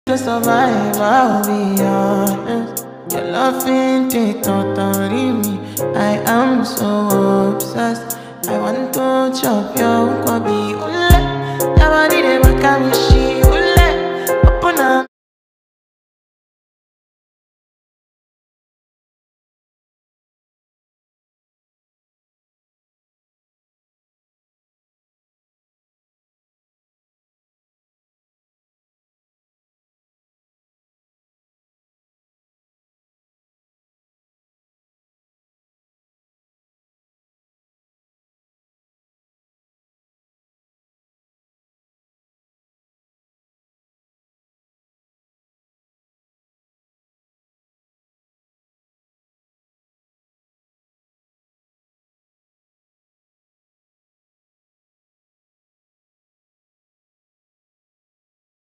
To survive, I'll be honest. Your love ain't it totally me. I am so obsessed. I want to chop your kobe. Your body, they make a wish.